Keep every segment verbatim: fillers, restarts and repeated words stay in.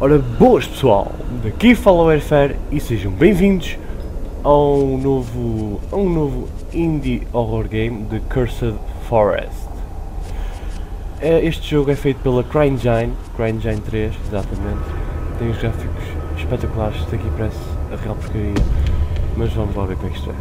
Ora, boas pessoal, daqui fala o Airfare e sejam bem-vindos a um novo, a um novo indie horror game de Cursed Forest. Este jogo é feito pela CryEngine, CryEngine três, exatamente. Tem os gráficos espetaculares, isto aqui parece a real porcaria, mas vamos lá ver como é que isto é.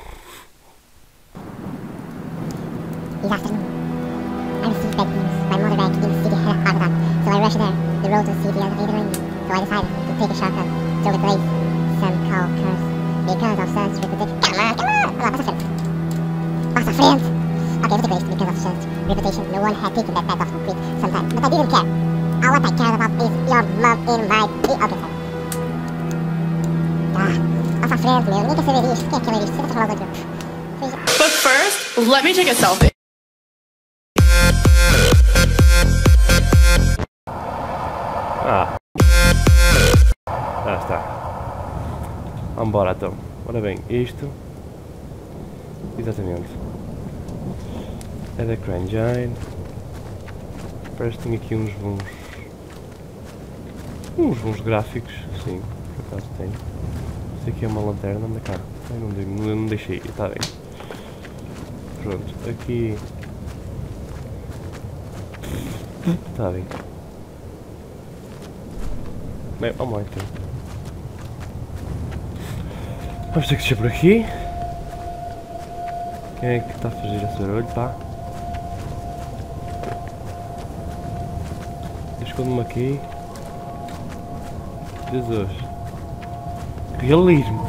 This afternoon, I received bad news. My mother died in the city of Baghdad, so I rushed there. The road to the city was either in me, so I decided to take a shortcut through the place some call curse, because of such reputation. Come on, come on! Olá, passa frente. Passa frente! Okay, vou ter isso, because of such reputation, no one had taken that path of concrete sometime, but I didn't care. All what I cared about is your mom in my... Okay, sorry. Ah, passa frente, meu, nem quer saber isto. Quem é que quer ver isto? Você tá falando de... But first, let me take a selfie. Ah, já está. Vambora então. Ora bem, isto exatamente é da CryEngine. Parece que tem aqui uns bons uns bons gráficos, sim, por acaso tem. Isso aqui é uma lanterna, anda cá. Eu não, não, não deixei, está bem. Pronto, aqui está bem. Bem, vamos lá então. Vamos ter que descer por aqui. Quem é que está a fazer esse barulho, pá? Escondo-me aqui. Jesus. Realismo.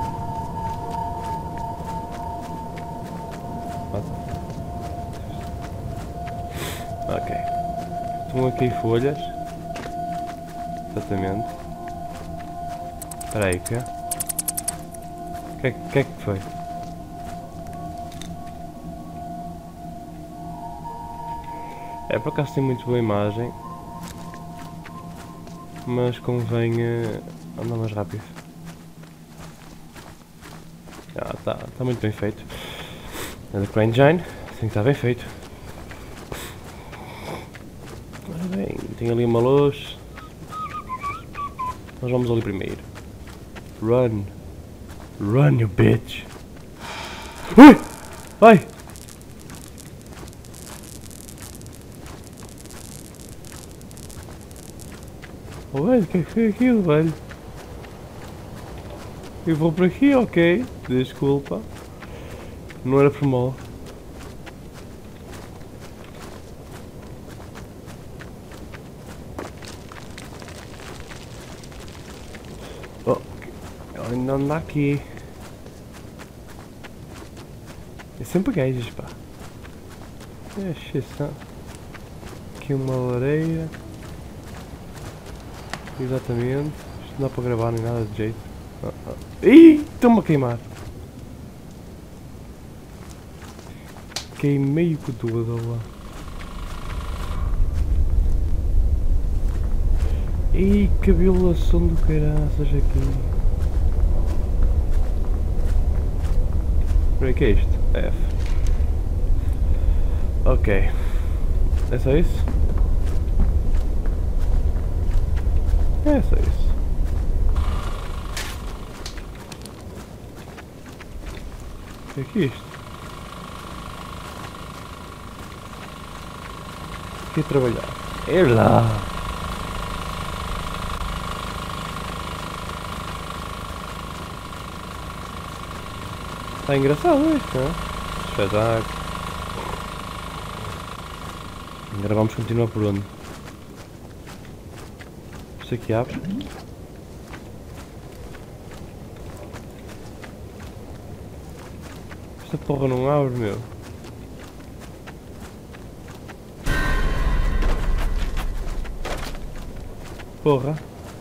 Ok. Estão aqui folhas. Exatamente. Espera aí, o que é? O que, que é que foi? É, por acaso tem muito boa imagem, mas convém uh, andar mais rápido. Ah, tá, tá muito bem feito. É da CryEngine, assim que está bem feito. Ora bem, tem ali uma luz. Nós vamos ali primeiro. Run. Run, you bitch. Ui! Vai! Oh, velho, o que é aquilo, velho? Eu vou por aqui, ok. Desculpa. Não era por mal. Oh, ainda anda aqui. É sempre gajas, pá. É exceção. Aqui uma lareira. Exatamente. Isto não dá para gravar nem nada de jeito. Ah, ah. Ih, estou-me a queimar. Queimei com tudo lá. Ih, que violação do caraças aqui. O que é isto? F. Ok. É só isso? É só isso. O que é que é isto? O que é trabalhar? É lá! Está engraçado isto, não é? Espetáculo. Agora vamos continuar por onde? Isto aqui abre. Esta porra não abre, meu. Porra.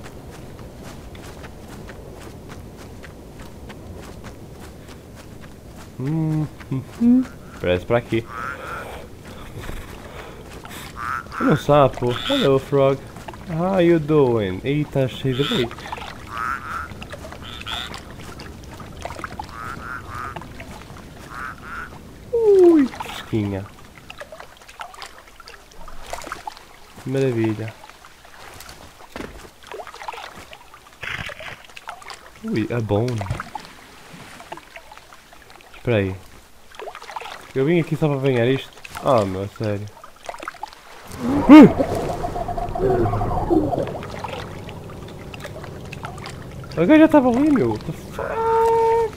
Hum, hum, hum. Parece para aqui. Olha um sapo. Hello, frog. How you doing? E tá cheio de leite. Ui, que fresquinha. Maravilha. Ui, é bom. Espera aí. Eu vim aqui só para ganhar isto. Ah, meu, sério. Uh! A gaja estava ali, meu. What the fuck?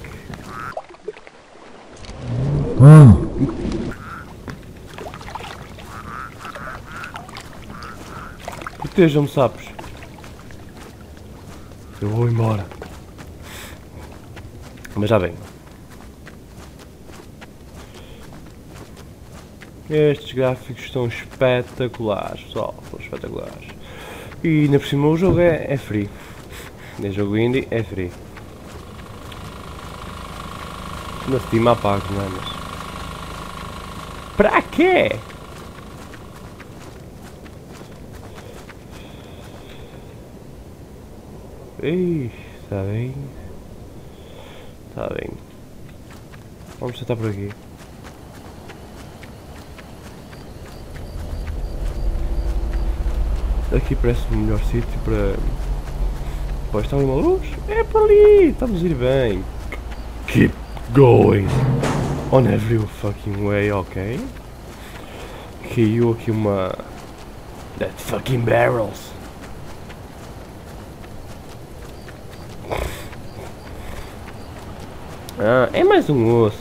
Protejam-me, sapos. Eu vou embora. Mas já venho. Estes gráficos estão espetaculares, pessoal. Estão espetaculares. E ainda por cima o jogo é, é free. O jogo indie é free. Na Steam há pago, não é? Mas... Para quê? Ih, está bem. Está bem. Vamos tentar por aqui. Aqui parece o melhor sítio para... Pois está ali uma luz? É por ali! Estamos a ir bem. Keep going. On every fucking way, ok? Caiu aqui uma... That fucking barrels. Ah, é mais um osso.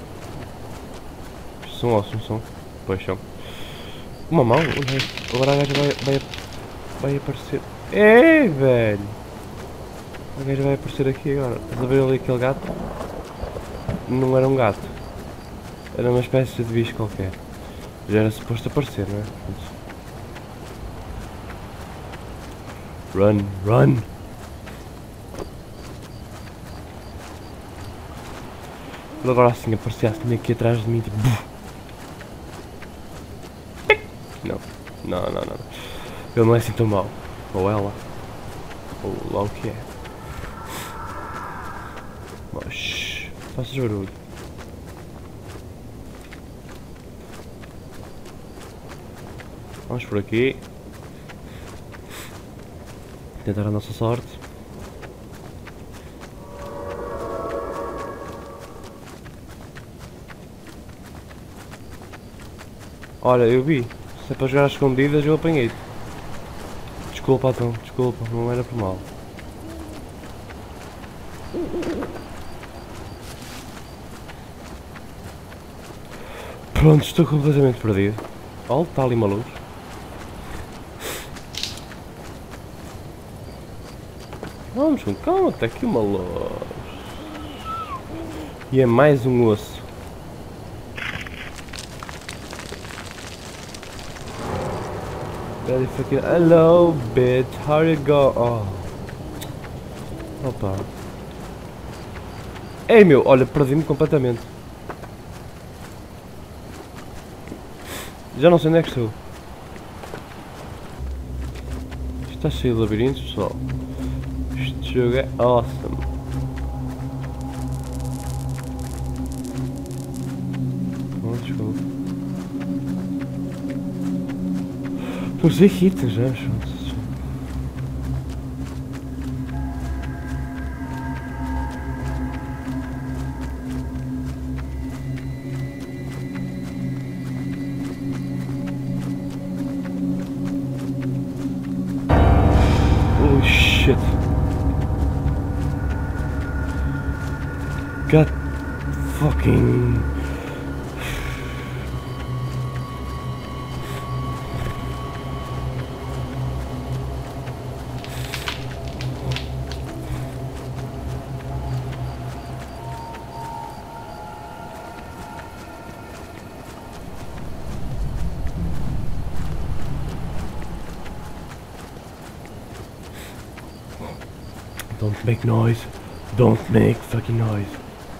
São ossos, não são? Pois são. Uma mão? Agora a gaja vai, vai, vai aparecer. É, velho! A gaja vai aparecer aqui agora. Estás a ver ali aquele gato? Não era um gato. Era uma espécie de bicho qualquer. Já era suposto aparecer, não é? Run, run! Ele agora assim aparecia assim aqui atrás de mim, tipo... Não, não, não, não. Ele não é assim tão mau. Ou ela. Ou lá o que é. Mas... Faças barulho. Vamos por aqui. Tentar a nossa sorte. Olha, eu vi. Se é para jogar às escondidas, eu apanhei-te. Desculpa, então. Desculpa. Não era por mal. Pronto, estou completamente perdido. Olha, está ali uma luz. Vamos com calma, está aqui uma luz. E é mais um osso. Hello, bitch, how you go? Oh. Opa. Ei, meu, olha, perdi-me completamente. Já não sei onde é que estou. Isto está cheio de labirintos, pessoal. Este jogo é awesome. Oh, desculpa. Usei itens já, juntos. Oh shit. God fucking... Don't make noise. Don't make fucking noise.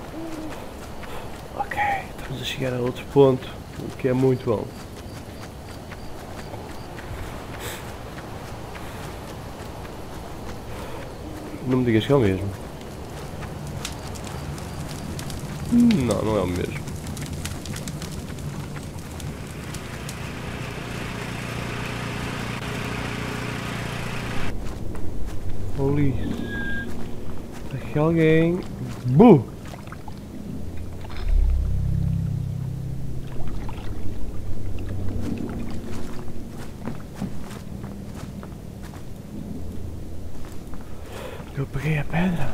Ok, estamos a chegar a outro ponto, o que é muito bom. Não me digas que é o mesmo. Não, não é o mesmo. Holy... aqui alguém. Bu! Eu peguei a pedra.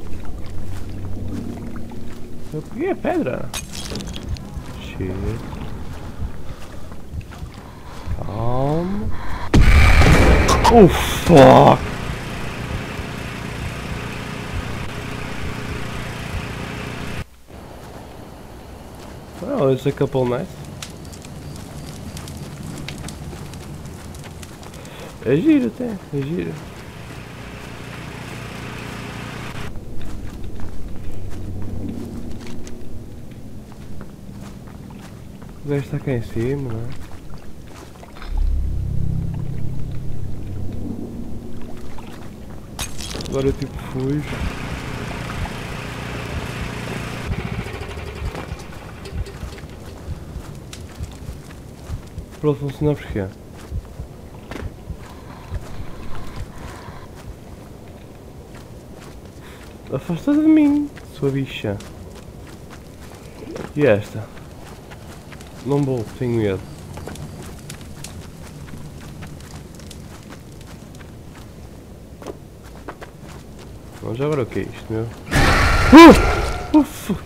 Eu peguei a pedra. Shit. Calma. Oh fuck! Oh, it's a couple nice. É giro até, é giro. O gajo está cá em cima, não é? Agora eu tipo fujo. Para ele funcionar porquê? Afasta de mim, sua bicha. E esta? Não vou, tenho medo. Bom, já agora o que é isto, meu? Uh! Uf!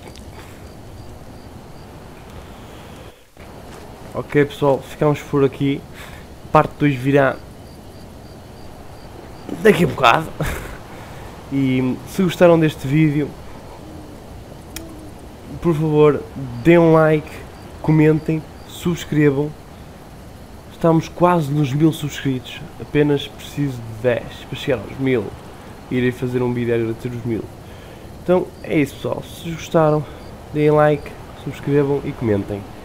Ok pessoal, ficamos por aqui. Parte dois virá daqui a bocado. E se gostaram deste vídeo, por favor, deem um like, comentem, subscrevam. Estamos quase nos mil subscritos. Apenas preciso de dez para chegar aos mil. Irei fazer um vídeo a agradecer os mil. Então é isso pessoal, se gostaram, deem like, subscrevam e comentem.